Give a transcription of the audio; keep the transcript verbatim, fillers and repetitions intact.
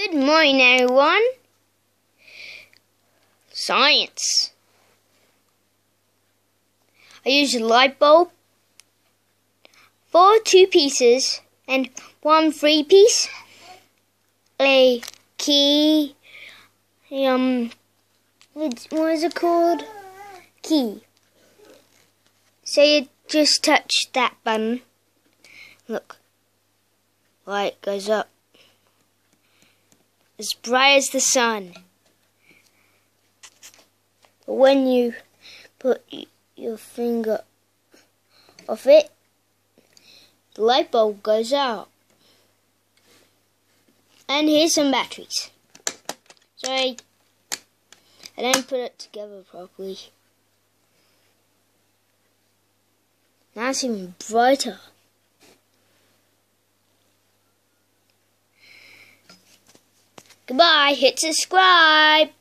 Good morning, everyone. Science. I use a light bulb, four two pieces, and one three piece, a key, um, what is it called? Key. So you just touch that button. Look, light goes up. As bright as the sun. But when you put your finger off it, the light bulb goes out. And here's some batteries. Sorry, I didn't put it together properly. Now it's even brighter. Goodbye, hit subscribe.